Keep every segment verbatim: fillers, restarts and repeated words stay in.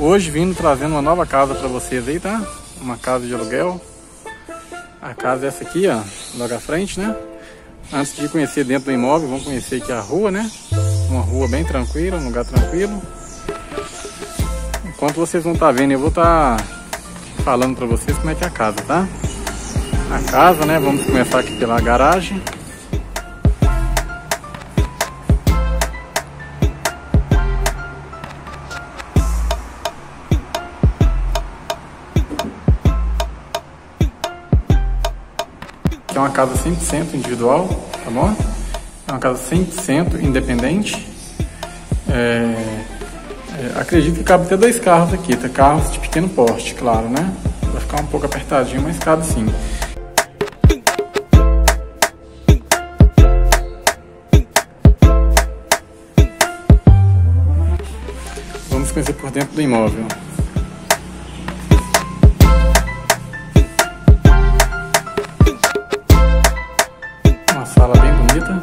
Hoje vindo trazendo uma nova casa para vocês aí, tá? Uma casa de aluguel. A casa é essa aqui, ó, logo à frente, né? Antes de conhecer dentro do imóvel, vamos conhecer aqui a rua, né? Uma rua bem tranquila, um lugar tranquilo. Enquanto vocês vão estar vendo, eu vou estar falando para vocês como é que é a casa, tá? A casa, né? Vamos começar aqui pela garagem. É uma casa cem por cento individual, tá bom? É uma casa cem por cento independente. É, é, acredito que cabe até dois carros aqui, tá? Carros de pequeno porte, claro, né? Vai ficar um pouco apertadinho, mas cabe sim. Vamos conhecer por dentro do imóvel. Sala bem bonita.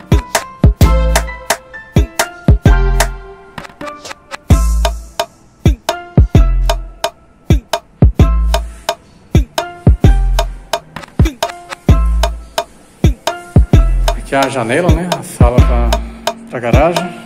Aqui é a janela, né? A sala para a garagem.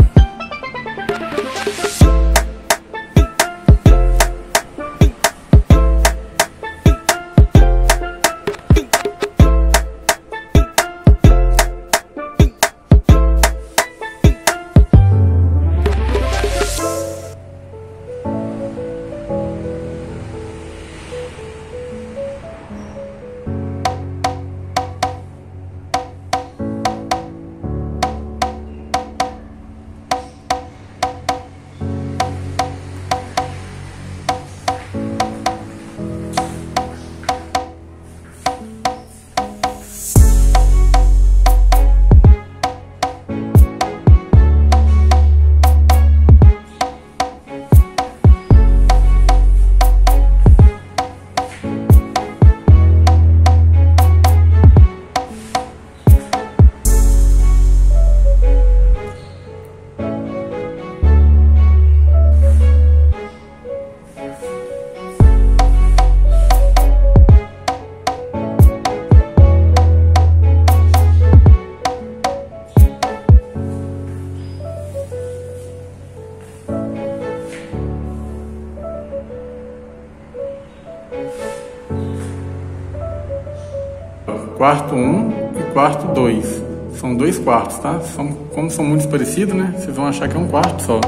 Quarto um e quarto dois. São dois quartos, tá? São, como são muito parecidos, né? Vocês vão achar que é um quarto só.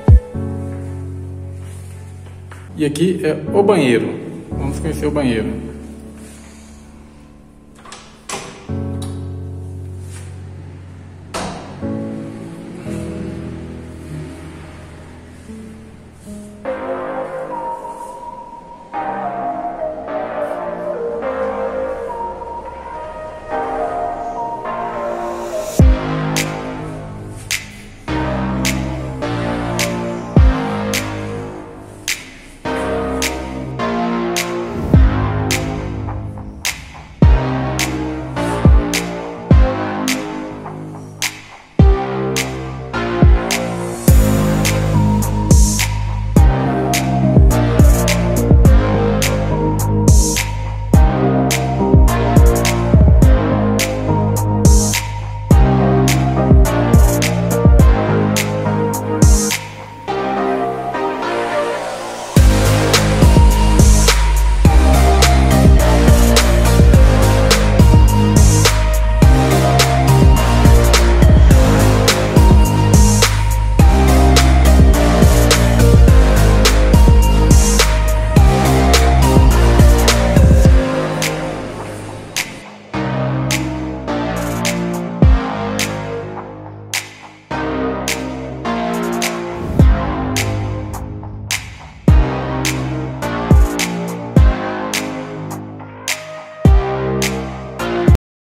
E aqui é o banheiro. Vamos conhecer o banheiro.